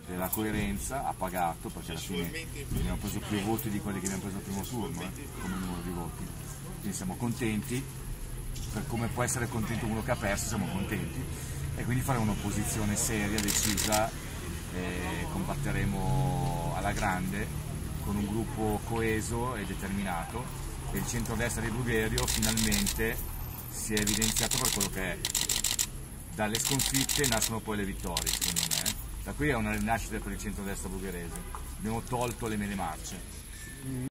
la coerenza ha pagato, perché alla fine abbiamo preso più voti di quelli che abbiamo preso al primo turno, come numero di voti, quindi siamo contenti, per come può essere contento uno che ha perso siamo contenti, e quindi faremo un'opposizione seria, decisa, combatteremo alla grande con un gruppo coeso e determinato, e il centrodestra di Brugherio finalmente si è evidenziato per quello che è. Dalle sconfitte nascono poi le vittorie, secondo me. Da qui è una rinascita per il centrodestra brugherese. Abbiamo tolto le mele marce.